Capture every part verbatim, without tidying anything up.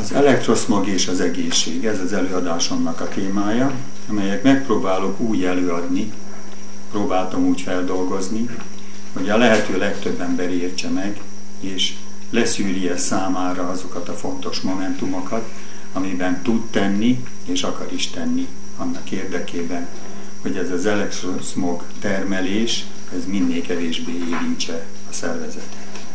Az elektroszmog és az egészség, ez az előadásomnak a témája, amelyet megpróbálok úgy előadni, próbáltam úgy feldolgozni, hogy a lehető legtöbb ember értse meg, és leszűrje számára azokat a fontos momentumokat, amiben tud tenni, és akar is tenni annak érdekében, hogy ez az elektroszmog termelés, ez minél kevésbé érintse a szervezetet.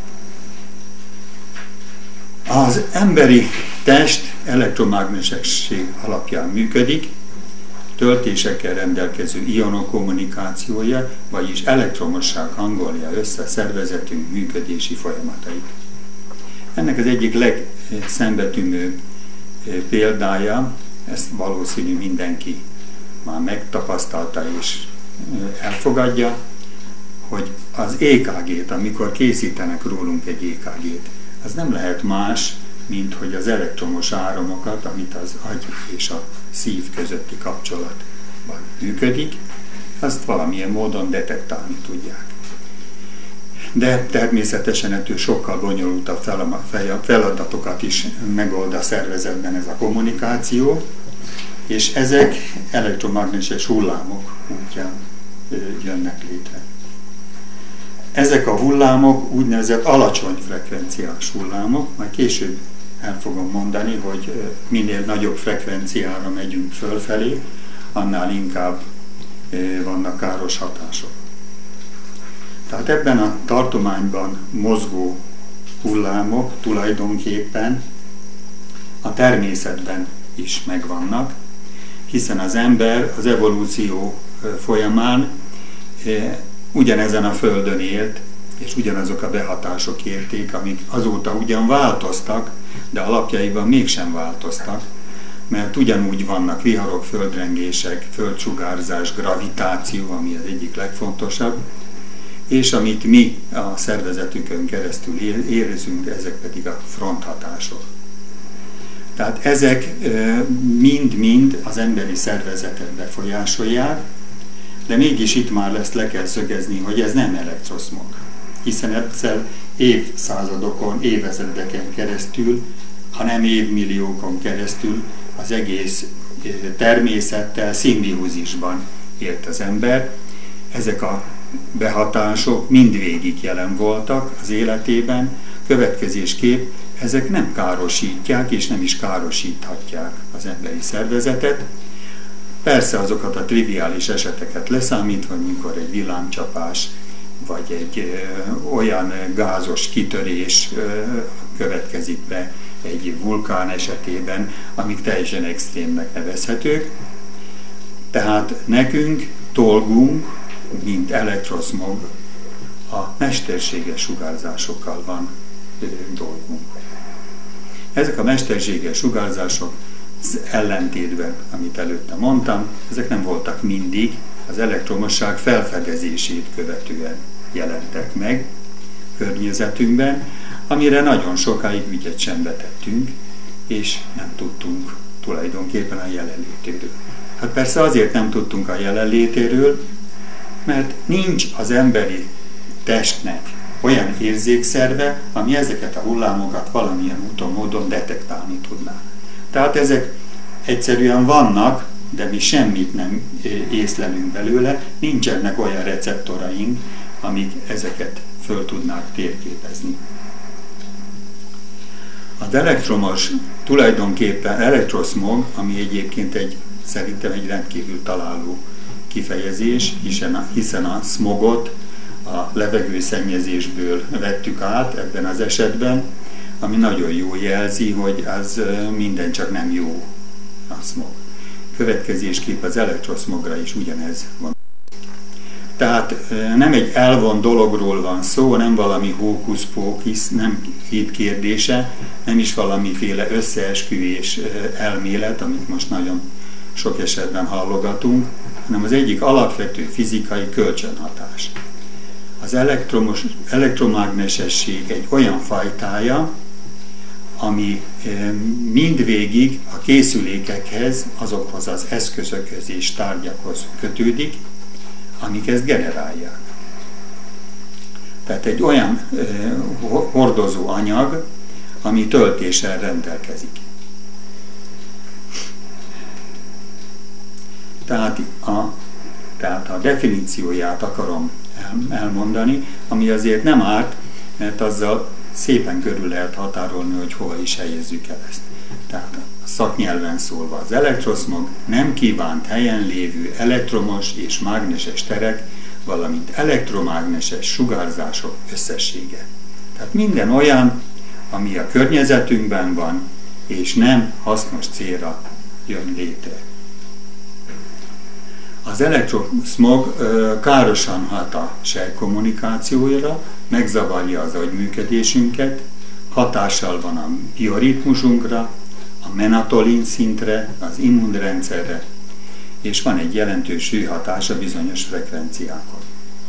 Az emberi test elektromágnesesség alapján működik, töltésekkel rendelkező ionok kommunikációja, vagyis elektromosság hangolja össze a szervezetünk működési folyamatait. Ennek az egyik legszembetűnőbb példája, ezt valószínű mindenki már megtapasztalta és elfogadja, hogy az é ká gét, amikor készítenek rólunk egy é ká gét, az nem lehet más, mint hogy az elektromos áramokat, amit az agy és a szív közötti kapcsolatban működik, azt valamilyen módon detektálni tudják. De természetesen ettől sokkal bonyolultabb feladatokat is megold a szervezetben ez a kommunikáció, és ezek elektromágneses hullámok útján jönnek létre. Ezek a hullámok úgynevezett alacsony frekvenciás hullámok, majd később el fogom mondani, hogy minél nagyobb frekvenciára megyünk fölfelé, annál inkább vannak káros hatások. Tehát ebben a tartományban mozgó hullámok tulajdonképpen a természetben is megvannak, hiszen az ember az evolúció folyamán ugyanezen a Földön élt, és ugyanazok a behatások érték, amik azóta ugyan változtak, de alapjaiban mégsem változtak, mert ugyanúgy vannak viharok, földrengések, földsugárzás, gravitáció, ami az egyik legfontosabb, és amit mi a szervezetükön keresztül érzünk, ezek pedig a fronthatások. Tehát ezek mind-mind az emberi szervezetet befolyásolják, de mégis itt már ezt le kell szögezni, hogy ez nem elektroszmog, hiszen ezzel évszázadokon, évezredeken keresztül, hanem évmilliókon keresztül az egész természettel szimbiózisban élt az ember. Ezek a behatások mindvégig jelen voltak az életében, következésképp ezek nem károsítják és nem is károsíthatják az emberi szervezetet. Persze azokat a triviális eseteket leszámítva, amikor egy villámcsapás vagy egy ö, olyan gázos kitörés ö, következik be egy vulkán esetében, amik teljesen extrémnek nevezhetők. Tehát nekünk dolgunk, mint elektroszmog, a mesterséges sugárzásokkal van ö, dolgunk. Ezek a mesterséges sugárzások ellentétben, amit előtte mondtam, ezek nem voltak mindig, az elektromosság felfedezését követően jelentek meg környezetünkben, amire nagyon sokáig ügyet sem vetettünk, és nem tudtunk tulajdonképpen a jelenlétéről. Hát persze azért nem tudtunk a jelenlétéről, mert nincs az emberi testnek olyan érzékszerve, ami ezeket a hullámokat valamilyen úton, módon detektálni tudná. Tehát ezek egyszerűen vannak, de mi semmit nem észlelünk belőle, nincsenek olyan receptoraink, amik ezeket föl tudnák térképezni. Az elektromos, tulajdonképpen elektroszmog, ami egyébként egy, szerintem egy rendkívül találó kifejezés, hiszen a, hiszen a szmogot a levegőszennyezésből vettük át ebben az esetben, ami nagyon jól jelzi, hogy az minden csak nem jó a szmog. Következésképp az elektroszmogra is ugyanez van. Tehát nem egy elvont dologról van szó, nem valami hókusz-pókusz, nem hit kérdése, nem is valamiféle összeesküvés elmélet, amit most nagyon sok esetben hallogatunk, hanem az egyik alapvető fizikai kölcsönhatás. Az elektromos, elektromágnesesség egy olyan fajtája, ami mindvégig a készülékekhez, azokhoz az eszközökhöz és tárgyakhoz kötődik, amik ezt generálják. Tehát egy olyan hordozó anyag, ami töltéssel rendelkezik. Tehát a, tehát a definícióját akarom elmondani, ami azért nem árt, mert azzal szépen körül lehet határolni, hogy hova is helyezzük el ezt. Tehát a szaknyelven szólva az elektroszmog nem kívánt helyen lévő elektromos és mágneses terek, valamint elektromágneses sugárzások összessége. Tehát minden olyan, ami a környezetünkben van, és nem hasznos célra jön létre. Az elektroszmog károsan hat a sejtkommunikációra, megzavarja az agyműködésünket, hatással van a bioritmusunkra, a menatolin szintre, az immunrendszerre, és van egy jelentős hőhatása bizonyos frekvenciákon.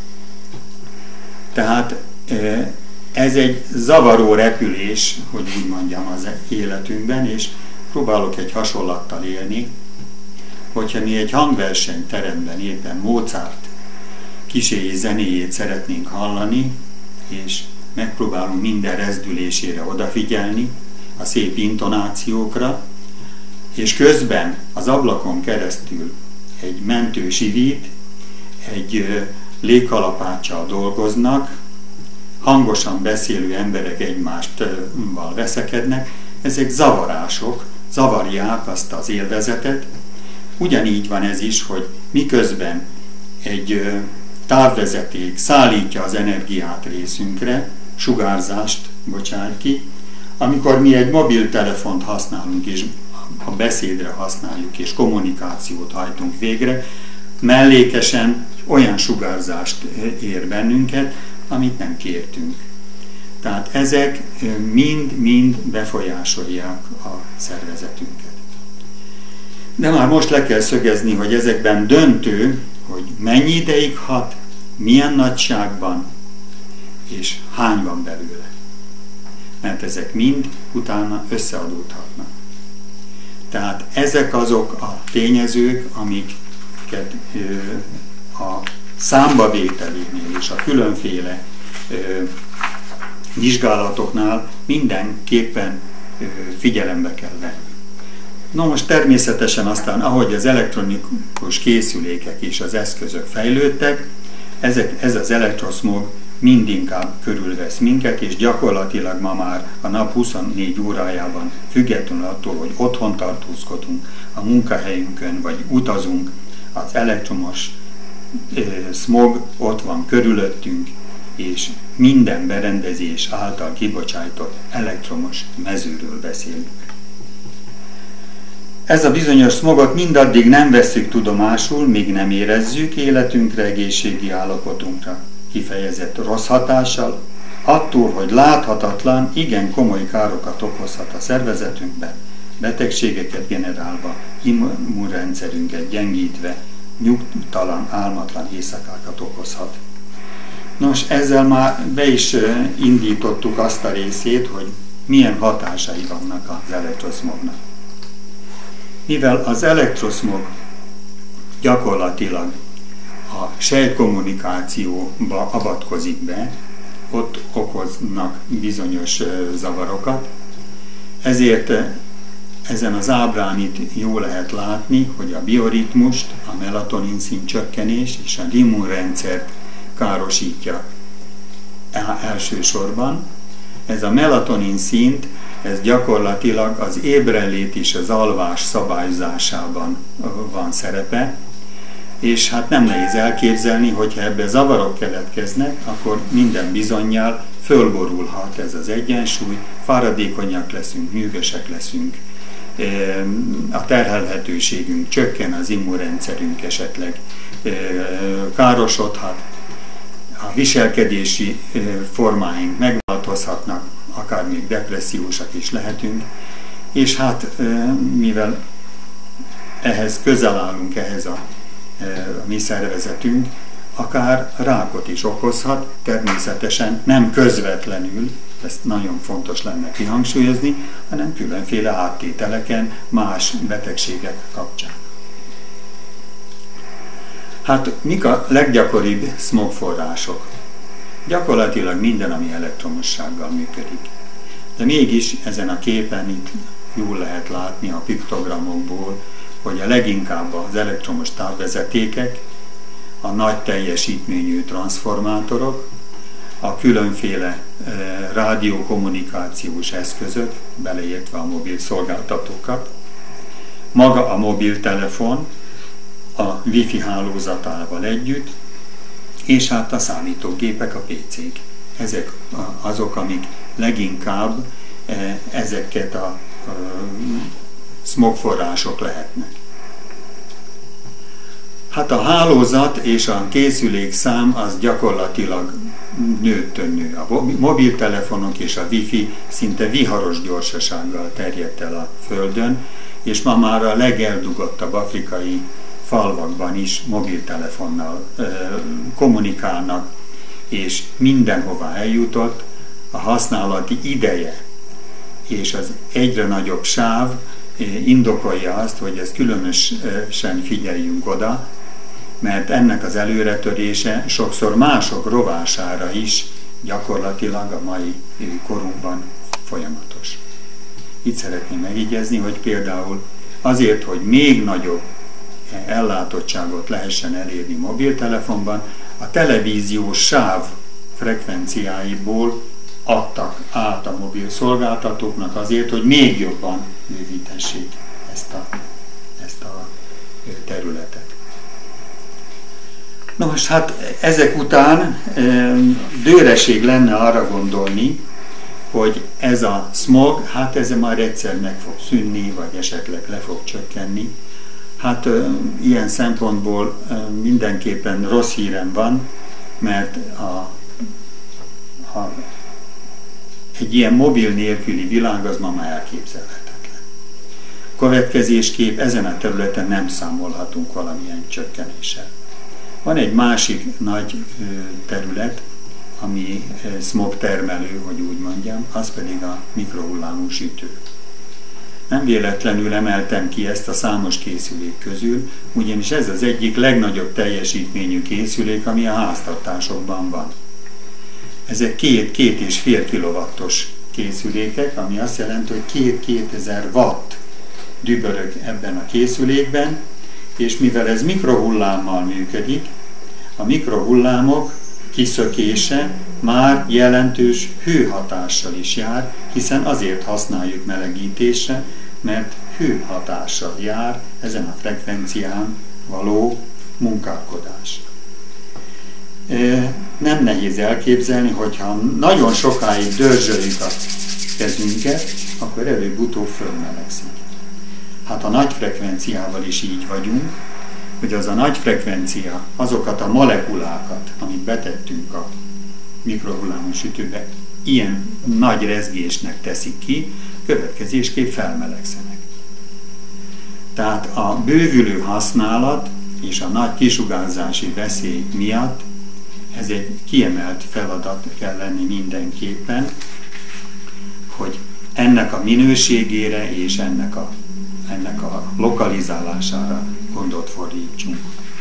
Tehát ez egy zavaró repülés, hogy úgy mondjam, az életünkben, és próbálok egy hasonlattal élni, hogyha mi egy hangversenyteremben éppen Mozart kísérleti zenéjét szeretnénk hallani, és megpróbálunk minden rezdülésére odafigyelni, a szép intonációkra, és közben az ablakon keresztül egy mentő sivít, egy légkalapáccsal dolgoznak, hangosan beszélő emberek egymástval veszekednek, ezek zavarások, zavarják azt az élvezetet. Ugyanígy van ez is, hogy miközben egy távvezeték szállítja az energiát részünkre, sugárzást bocsát ki, amikor mi egy mobiltelefont használunk, és a beszédre használjuk, és kommunikációt hajtunk végre, mellékesen olyan sugárzást ér bennünket, amit nem kértünk. Tehát ezek mind-mind befolyásolják a szervezetünket. De már most le kell szögezni, hogy ezekben döntő, hogy mennyi ideig hat, milyen nagyságban, és hány van belőle. Mert ezek mind utána összeadódhatnak. Tehát ezek azok a tényezők, amiket a számbavételénél és a különféle vizsgálatoknál mindenképpen figyelembe kell venni. Na most természetesen aztán, ahogy az elektronikus készülékek és az eszközök fejlődtek, ezek, ez az elektroszmog mindinkább körülvesz minket, és gyakorlatilag ma már a nap huszonnégy órájában, függetlenül attól, hogy otthon tartózkodunk, a munkahelyünkön vagy utazunk, az elektromos eh, smog ott van körülöttünk, és minden berendezés által kibocsájtott elektromos mezőről beszélünk. Ez a bizonyos smogot mindaddig nem vesszük tudomásul, míg nem érezzük életünkre, egészségi állapotunkra kifejezett rossz hatással, attól, hogy láthatatlan, igen komoly károkat okozhat a szervezetünkben, betegségeket generálva, immunrendszerünket gyengítve, nyugtalan, álmatlan éjszakákat okozhat. Nos, ezzel már be is indítottuk azt a részét, hogy milyen hatásai vannak az elektroszmognak. Mivel az elektroszmog gyakorlatilag a sejtkommunikációba avatkozik be, ott okoznak bizonyos zavarokat, ezért ezen az ábrán itt jól lehet látni, hogy a bioritmust, a melatonin szint csökkenés és az immunrendszert károsítja elsősorban. Ez a melatonin szint, ez gyakorlatilag az ébrenlét és az alvás szabályozásában van szerepe, és hát nem nehéz elképzelni, hogyha ebbe zavarok keletkeznek, akkor minden bizonnyal fölborulhat ez az egyensúly, fáradékonyak leszünk, nyűgösek leszünk, a terhelhetőségünk csökken, az immunrendszerünk esetleg károsodhat, a viselkedési formáink megváltozhatnak, akár még depressziósak is lehetünk, és hát mivel ehhez közel állunk, ehhez a, a mi szervezetünk, akár rákot is okozhat, természetesen nem közvetlenül, ezt nagyon fontos lenne kihangsúlyozni, hanem különféle áttételeken, más betegségek kapcsán. Hát mik a leggyakoribb smogforrások? Gyakorlatilag minden, ami elektromossággal működik. De mégis ezen a képen itt jól lehet látni a piktogramokból, hogy a leginkább az elektromos távvezetékek, a nagy teljesítményű transformátorok, a különféle e, rádiókommunikációs eszközök, beleértve a mobil szolgáltatókat, maga a mobiltelefon a Wi-Fi hálózatával együtt, és hát a számítógépek, a pé cék. Ezek azok, amik leginkább e, ezeket a e, smogforrások lehetnek. Hát a hálózat és a készülék szám az gyakorlatilag nőttön nő. A mobiltelefonok és a Wi-Fi szinte viharos gyorsasággal terjedt el a Földön, és ma már a legeldugottabb afrikai falvakban is mobiltelefonnal e, kommunikálnak, és mindenhova eljutott. A használati ideje és az egyre nagyobb sáv indokolja azt, hogy ezt különösen figyeljünk oda, mert ennek az előretörése sokszor mások rovására is gyakorlatilag a mai korunkban folyamatos. Itt szeretném megjegyezni, hogy például azért, hogy még nagyobb ellátottságot lehessen elérni mobiltelefonban, a televíziós sáv frekvenciáiból adtak át a mobil szolgáltatóknak azért, hogy még jobban bővítessék ezt a, ezt a területet. Na most hát ezek után dőreség lenne arra gondolni, hogy ez a smog, hát ez már egyszer meg fog szűnni, vagy esetleg le fog csökkenni. Hát ö, ilyen szempontból ö, mindenképpen rossz hírem van, mert a, a, egy ilyen mobil nélküli világ az ma már elképzelhetetlen. Következésképp ezen a területen nem számolhatunk valamilyen csökkenéssel. Van egy másik nagy ö, terület, ami ö, smog termelő, hogy úgy mondjam, az pedig a mikrohullámú sütő. Nem véletlenül emeltem ki ezt a számos készülék közül, ugyanis ez az egyik legnagyobb teljesítményű készülék, ami a háztartásokban van. Ezek két, két és fél kilowattos készülékek, ami azt jelenti, hogy két-kétezer watt dübörög ebben a készülékben, és mivel ez mikrohullámmal működik, a mikrohullámok kiszökése már jelentős hőhatással is jár, hiszen azért használjuk melegítésre, mert hőhatással jár ezen a frekvencián való munkálkodás. Nem nehéz elképzelni, hogyha nagyon sokáig dörzsöljük a kezünket, akkor előbb-utóbb fölmelegszik. Hát a nagy frekvenciával is így vagyunk, hogy az a nagy frekvencia azokat a molekulákat, amit betettünk a mikrohullámú sütőbe, ilyen nagy rezgésnek teszik ki, következésképp felmelegszenek. Tehát a bővülő használat és a nagy kisugárzási veszély miatt ez egy kiemelt feladat kell lenni mindenképpen, hogy ennek a minőségére és ennek a, ennek a lokalizálására gondot fordítsunk.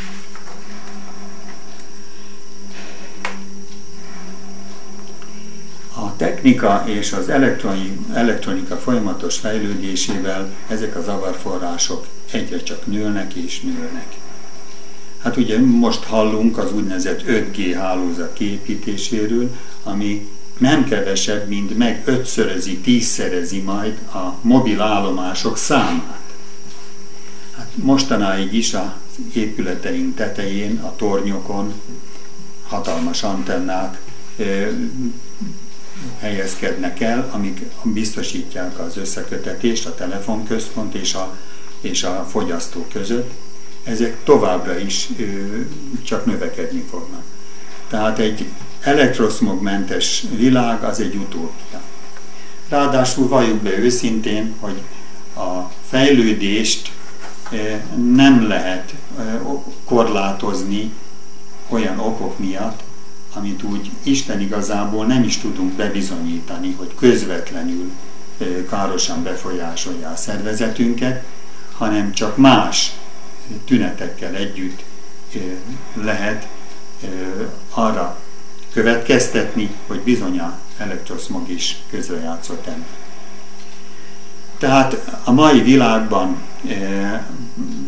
A technika és az elektronika folyamatos fejlődésével ezek a zavarforrások egyre csak nőnek és nőnek. Hát ugye most hallunk az úgynevezett öt G hálózat kiépítéséről, ami nem kevesebb, mint meg ötszörözi, tízszerezi majd a mobil állomások számát. Hát mostanáig is az épületeink tetején, a tornyokon hatalmas antennák ö, helyezkednek el, amik biztosítják az összekötetést a telefonközpont és a, és a fogyasztó között. Ezek továbbra is ö, csak növekedni fognak. Tehát egy elektroszmogmentes világ az egy utópia. Ráadásul valljuk be őszintén, hogy a fejlődést ö, nem lehet ö, korlátozni olyan okok miatt, amit úgy Isten igazából nem is tudunk bebizonyítani, hogy közvetlenül ö, károsan befolyásolja a szervezetünket, hanem csak más tünetekkel együtt lehet arra következtetni, hogy bizony a elektroszmog is közrejátszott ennek. Tehát a mai világban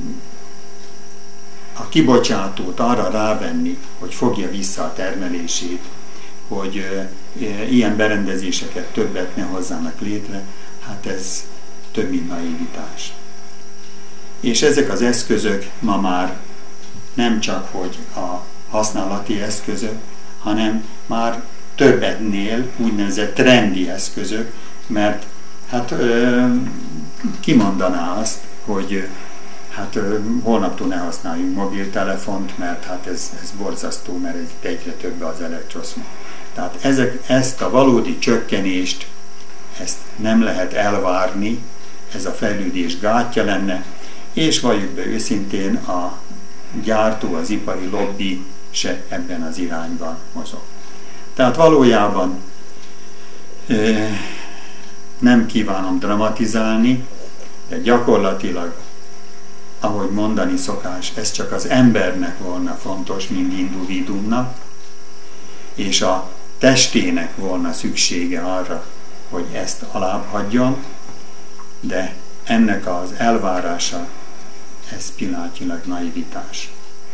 a kibocsátót arra rávenni, hogy fogja vissza a termelését, hogy ilyen berendezéseket többet ne hozzanak létre, hát ez több mint naivitás. És ezek az eszközök ma már nem csak hogy a használati eszközök, hanem már többetnél úgynevezett trendi eszközök, mert hát ö, ki mondaná azt, hogy hát ö, holnaptól ne használjunk mobiltelefont, mert hát ez, ez borzasztó, mert egy, egyre több az elektroszmog. Tehát ezek, ezt a valódi csökkenést, ezt nem lehet elvárni, ez a fejlődés gátja lenne, és valljuk be őszintén, a gyártó, az ipari lobby se ebben az irányban mozog. Tehát valójában euh, nem kívánom dramatizálni, de gyakorlatilag, ahogy mondani szokás, ez csak az embernek volna fontos, mint individuumnak, és a testének volna szüksége arra, hogy ezt alább hagyjon, de ennek az elvárása, ez pillanatnyilag naivitás.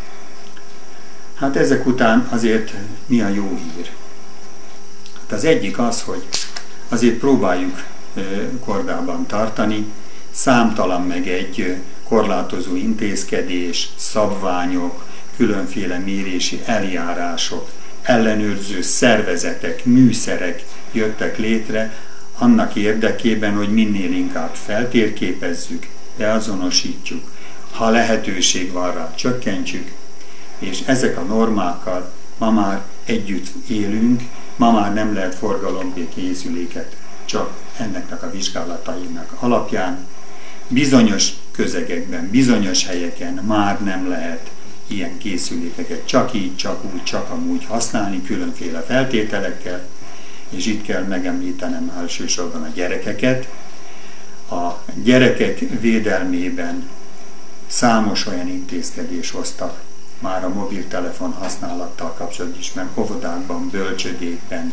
Hát ezek után azért mi a jó hír? Hát az egyik az, hogy azért próbáljuk kordában tartani, számtalan meg egy korlátozó intézkedés, szabványok, különféle mérési eljárások, ellenőrző szervezetek, műszerek jöttek létre, annak érdekében, hogy minél inkább feltérképezzük, beazonosítjuk, ha lehetőség van rá, csökkentsük, és ezek a normákkal ma már együtt élünk, ma már nem lehet forgalomba készüléket csak enneknek a vizsgálatainak alapján. Bizonyos közegekben, bizonyos helyeken már nem lehet ilyen készülékeket csak így, csak úgy, csak amúgy használni, különféle feltételekkel, és itt kell megemlítenem elsősorban a gyerekeket. A gyerekek védelmében számos olyan intézkedés hoztak már a mobiltelefon használattal kapcsolatban is, mert óvodákban, bölcsödékben,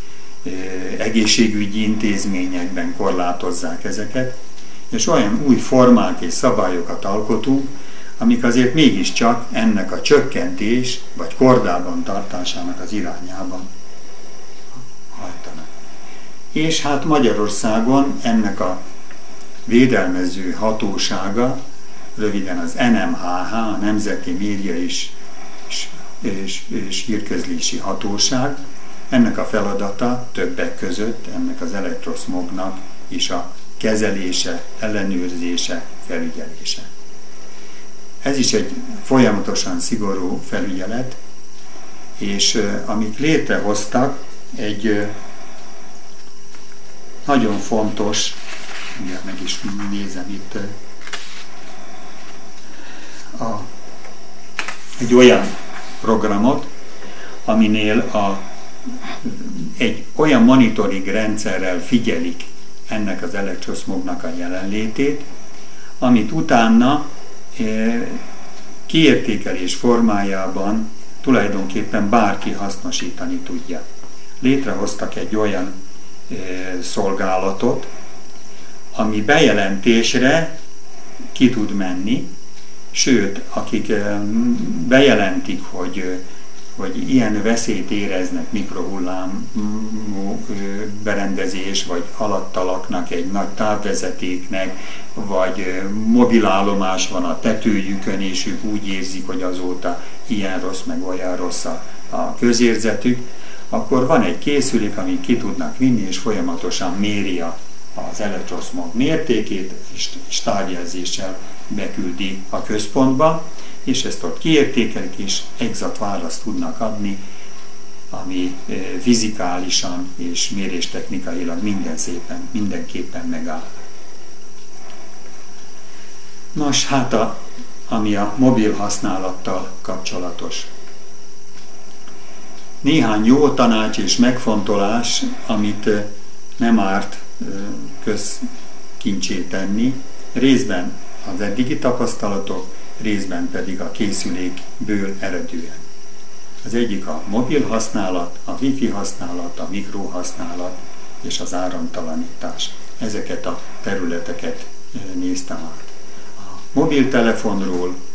egészségügyi intézményekben korlátozzák ezeket, és olyan új formák és szabályokat alkotunk, amik azért mégiscsak ennek a csökkentés vagy kordában tartásának az irányában hajtanak. És hát Magyarországon ennek a védelmező hatósága, röviden az en em há há, a Nemzeti Média és, és, és, és Hírközlési Hatóság, ennek a feladata többek között ennek az elektroszmognak is a kezelése, ellenőrzése, felügyelése. Ez is egy folyamatosan szigorú felügyelet, és uh, amit létrehoztak, egy uh, nagyon fontos, mindjárt meg is nézem itt, uh, a, egy olyan programot, aminél a, egy olyan monitoring rendszerrel figyelik ennek az elektroszmognak a jelenlétét, amit utána e, kiértékelés formájában tulajdonképpen bárki hasznosítani tudja. Létrehoztak egy olyan e, szolgálatot, ami bejelentésre ki tud menni, sőt, akik e, bejelentik, hogy hogy ilyen veszélyt éreznek, mikrohullámú berendezés, vagy alatta laknak egy nagy távvezetéknek, vagy mobilállomás van a tetőjükön, és ők úgy érzik, hogy azóta ilyen rossz, meg olyan rossz a, a közérzetük, akkor van egy készülék, amit ki tudnak vinni, és folyamatosan méri az elektroszmog mértékét, és, és távjelzéssel beküldi a központba, és ezt ott kiértékelik, és exakt választ tudnak adni, ami fizikálisan és méréstechnikailag minden szépen, mindenképpen megáll. Nos, hát a, ami a mobil használattal kapcsolatos. Néhány jó tanács és megfontolás, amit nem árt közkincsé tenni, részben az eddigi tapasztalatok, részben pedig a készülékből eredően. Az egyik a mobil használat, a wifi használat, a mikrohasználat és az áramtalanítás. Ezeket a területeket néztem át. A mobiltelefonról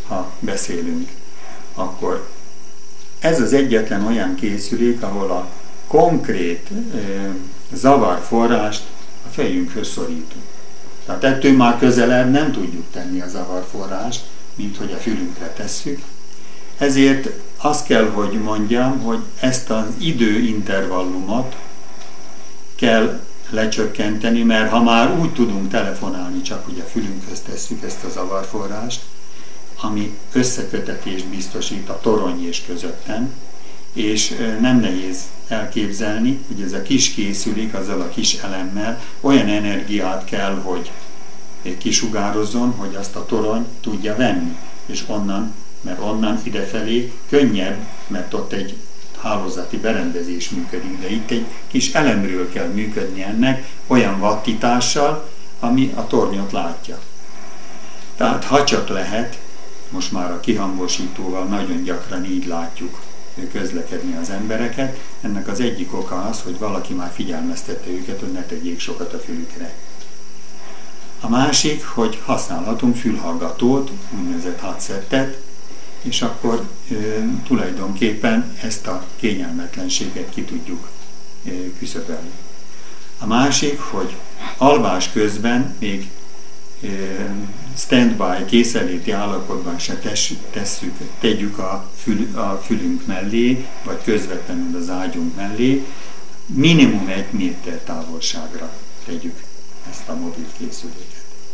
ha beszélünk, akkor ez az egyetlen olyan készülék, ahol a konkrét e, zavarforrást a fejünkhöz szorítunk. Tehát ettől már közelebb nem tudjuk tenni a zavarforrást, mint hogy a fülünkre tesszük. Ezért azt kell, hogy mondjam, hogy ezt az időintervallumot kell lecsökkenteni, mert ha már úgy tudunk telefonálni, csak hogy a fülünkhöz tesszük ezt a zavarforrást, ami összekötetést biztosít a torony és közöttem, és nem nehéz elképzelni, hogy ez a kis készülék azzal a kis elemmel olyan energiát kell, hogy kisugározzon, hogy azt a torony tudja venni, és onnan, mert onnan idefelé könnyebb, mert ott egy hálózati berendezés működik, de itt egy kis elemről kell működni ennek, olyan wattítással, ami a tornyot látja. Tehát ha csak lehet, most már a kihangosítóval nagyon gyakran így látjuk közlekedni az embereket, ennek az egyik oka az, hogy valaki már figyelmeztette őket, hogy ne tegyék sokat a fülükre. A másik, hogy használhatunk fülhallgatót, úgynevezett headsetet, és akkor e, tulajdonképpen ezt a kényelmetlenséget ki tudjuk e, küszöbölni. A másik, hogy alvás közben még e, standby, készenléti állapotban se tesszük, tegyük a, fül, a fülünk mellé, vagy közvetlenül az ágyunk mellé, minimum egy méter távolságra tegyük ezt a mobil készüléket.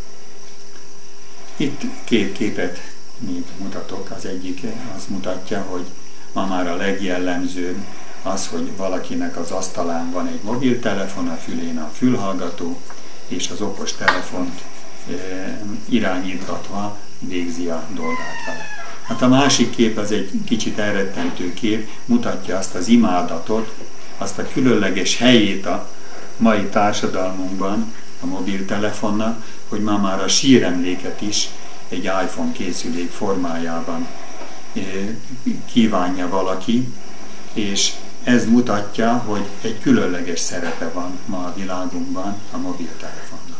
Itt két képet még mutatok. Az egyik azt mutatja, hogy ma már a legjellemzőbb az, hogy valakinek az asztalán van egy mobiltelefon, a fülén a fülhallgató, és az okos telefont e, irányítgatva végzi a dolgát vele. Hát a másik kép az egy kicsit elrettentő kép, mutatja azt az imádatot, azt a különleges helyét a mai társadalmunkban a mobiltelefonnak, hogy ma már a síremléket is egy iPhone készülék formájában kívánja valaki, és ez mutatja, hogy egy különleges szerepe van ma a világunkban a mobiltelefonnak.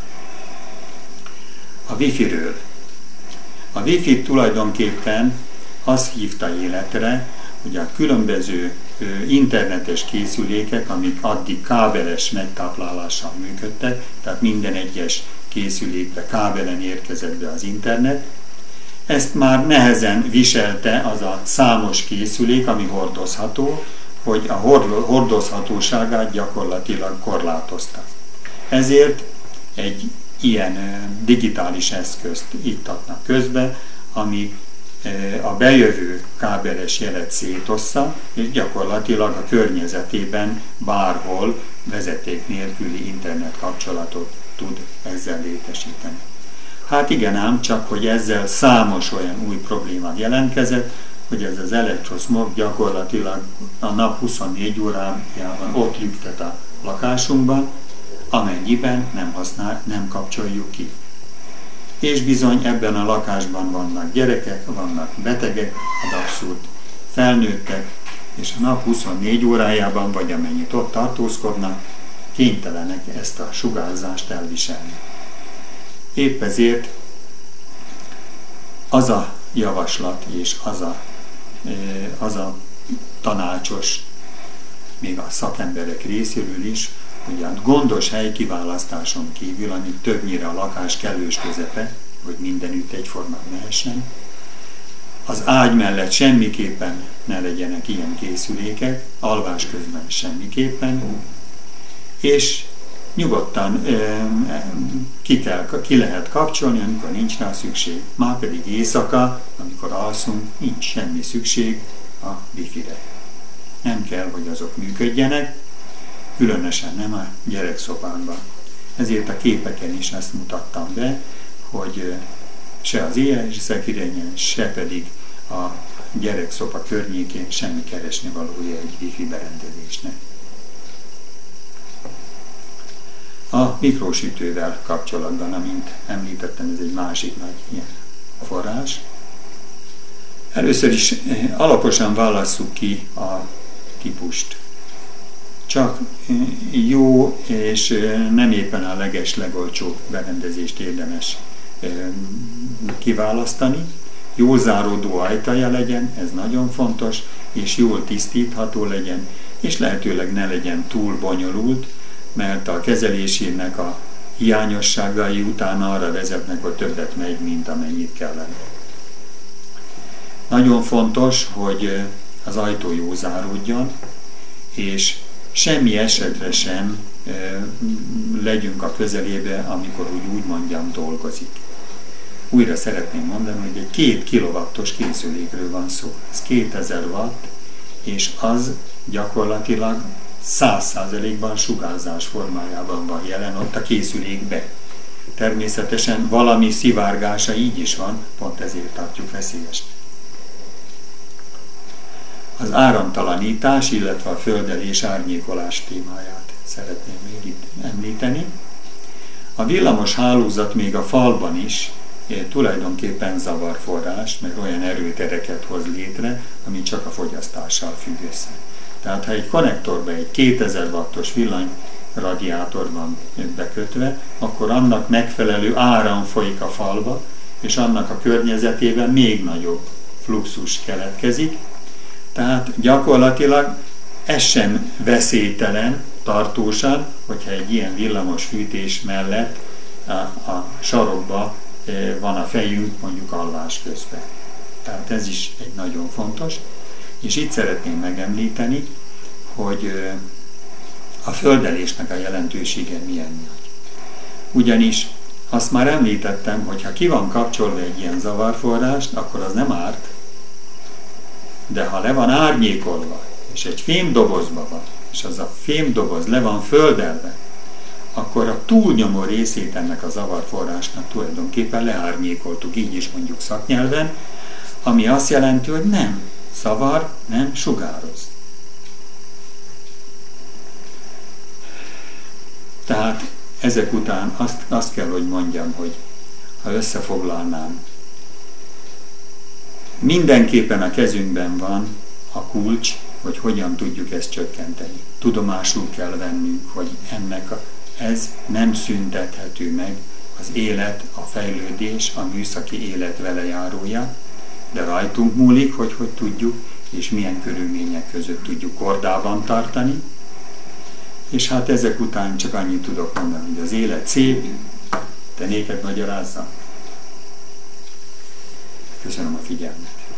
A Wi-Fi-ről. A Wi-Fi tulajdonképpen azt hívta életre, hogy a különböző internetes készülékek, amik addig kábeles megtáplálással működtek, tehát minden egyes készülékbe kábelen érkezett be az internet. Ezt már nehezen viselte az a számos készülék, ami hordozható, hogy a hordozhatóságát gyakorlatilag korlátozta. Ezért egy ilyen digitális eszközt iktatnak közbe, ami a bejövő kábeles jelet szétossza, és gyakorlatilag a környezetében bárhol vezeték nélküli internet kapcsolatot tud ezzel létesíteni. Hát igen ám, csak hogy ezzel számos olyan új probléma jelentkezett, hogy ez az elektroszmog gyakorlatilag a nap huszonnégy órájában ott lüktet a lakásunkban, amennyiben nem, használ, nem kapcsoljuk ki. És bizony ebben a lakásban vannak gyerekek, vannak betegek, ad abszurd felnőttek, és a nap huszonnégy órájában, vagy amennyit ott tartózkodnak, kénytelenek ezt a sugárzást elviselni. Épp ezért az a javaslat és az a, az a tanácsos, még a szakemberek részéről is, hogy a gondos helykiválasztáson kívül, ami többnyire a lakás kellős közepe, hogy mindenütt egyformán mehessen, az ágy mellett semmiképpen ne legyenek ilyen készülékek, alvás közben semmiképpen, és nyugodtan ki, kell, ki lehet kapcsolni, amikor nincs rá szükség. Már pedig éjszaka, amikor alszunk, nincs semmi szükség a Wi-Fi-re. Nem kell, hogy azok működjenek, különösen nem a gyerekszobánkban. Ezért a képeken is ezt mutattam be, hogy se az éjszakirenyen, se pedig a gyerekszoba környékén semmi keresni valója egy Wi-Fi berendezésnek. A mikrósütővel kapcsolatban, amint említettem, ez egy másik nagy ilyen forrás. Először is alaposan válasszuk ki a típust. Csak jó és nem éppen a leges legolcsóbb berendezést érdemes kiválasztani, jó záródó ajtaja legyen, ez nagyon fontos, és jól tisztítható legyen, és lehetőleg ne legyen túl bonyolult, mert a kezelésének a hiányosságai utána arra vezetnek, hogy többet megy, mint amennyit kellene. Nagyon fontos, hogy az ajtó jó záródjon, és semmi esetre sem legyünk a közelébe, amikor úgy, úgy mondjam, dolgozik. Újra szeretném mondani, hogy egy két kilowattos készülékről van szó. Ez kétezer watt, és az gyakorlatilag száz százalékban sugárzás formájában van jelen ott a készülékbe. Természetesen valami szivárgása így is van, pont ezért tartjuk veszélyesnek. Az áramtalanítás, illetve a földelés árnyékolás témáját szeretném még itt említeni. A villamos hálózat még a falban is tulajdonképpen zavarforrás, mert olyan erőtereket hoz létre, ami csak a fogyasztással függ össze. Tehát ha egy konnektorba egy kétezer wattos villanyradiátor van bekötve, akkor annak megfelelő áram folyik a falba, és annak a környezetében még nagyobb fluxus keletkezik. Tehát gyakorlatilag ez sem veszélytelen tartósan, hogyha egy ilyen villamos fűtés mellett a, a sarokba van a fejünk, mondjuk alvás közben. Tehát ez is egy nagyon fontos. És itt szeretném megemlíteni, hogy a földelésnek a jelentősége milyen nagy. Ugyanis azt már említettem, hogy ha ki van kapcsolva egy ilyen zavarforrást, akkor az nem árt, de ha le van árnyékolva, és egy fémdobozba van, és az a fémdoboz le van földelve, akkor a túlnyomó részét ennek a zavarforrásnak tulajdonképpen leárnyékoltuk, így is mondjuk szaknyelven, ami azt jelenti, hogy nem zavar, nem sugároz. Tehát ezek után azt, azt kell, hogy mondjam, hogy ha összefoglalnám, mindenképpen a kezünkben van a kulcs, hogy hogyan tudjuk ezt csökkenteni. Tudomásul kell vennünk, hogy ennek a, ez nem szüntethető meg, az élet, a fejlődés, a műszaki élet velejárója, de rajtunk múlik, hogy hogy tudjuk, és milyen körülmények között tudjuk kordában tartani. És hát ezek után csak annyit tudok mondani, hogy az élet szép, te néked magyarázzam. Köszönöm a figyelmet.